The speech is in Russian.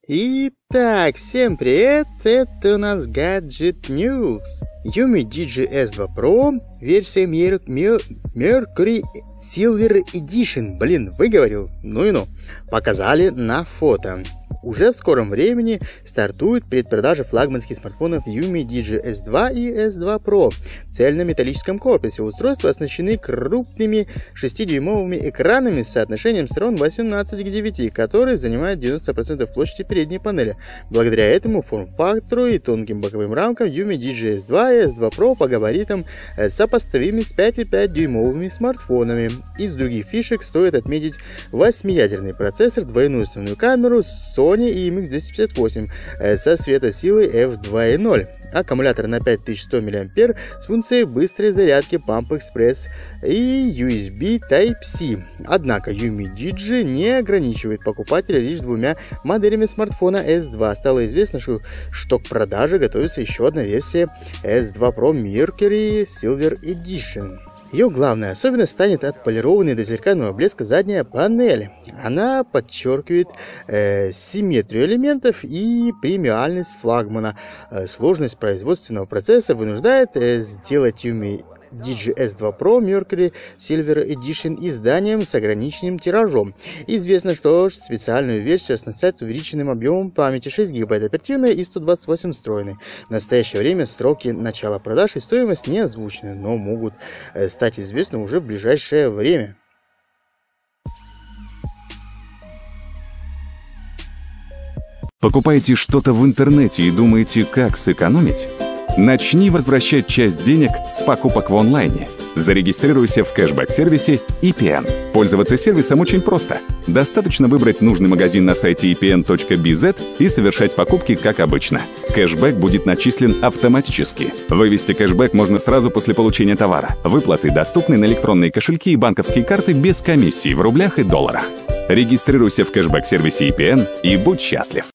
Итак, всем привет, это у нас Gadget News. Yumi Digi S2 Pro, версия Mercury Silver Edition, выговорил, показали на фото. Уже в скором времени стартует предпродажа флагманских смартфонов Yumi Digi S2 и S2 Pro в цельнометаллическом корпусе. Устройства оснащены крупными 6-дюймовыми экранами с соотношением сторон 18 к 9, которые занимают 90% площади передней панели. Благодаря этому форм-фактору и тонким боковым рамкам Yumi Digi S2 и S2 Pro по габаритам сопоставимы с 5,5-дюймовыми смартфонами. Из других фишек стоит отметить 8-ядерный процессор, двойную основную камеру, Sony IMX258 со светосилой F2.0, аккумулятор на 5100 мАh с функцией быстрой зарядки Pump Express и USB Type-C. Однако Yumi Digi не ограничивает покупателя лишь двумя моделями смартфона S2. Стало известно, что к продаже готовится еще одна версия S2 Pro Mercury Silver Edition. Ее главная особенность станет отполированной до зеркального блеска задняя панель. Она подчеркивает симметрию элементов и премиальность флагмана. Сложность производственного процесса вынуждает сделать Yumi Digi S2 Pro Mercury Silver Edition изданием с ограниченным тиражом. Известно, что специальную версию оснастят увеличенным объемом памяти 6 ГБ оперативной и 128 встроенной. В настоящее время сроки начала продаж и стоимость не озвучены, но могут стать известны уже в ближайшее время. Покупаете что-то в интернете и думаете, как сэкономить? Начни возвращать часть денег с покупок в онлайне. Зарегистрируйся в кэшбэк-сервисе EPN. Пользоваться сервисом очень просто. Достаточно выбрать нужный магазин на сайте epn.bz и совершать покупки как обычно. Кэшбэк будет начислен автоматически. Вывести кэшбэк можно сразу после получения товара. Выплаты доступны на электронные кошельки и банковские карты без комиссий в рублях и долларах. Регистрируйся в кэшбэк-сервисе EPN и будь счастлив.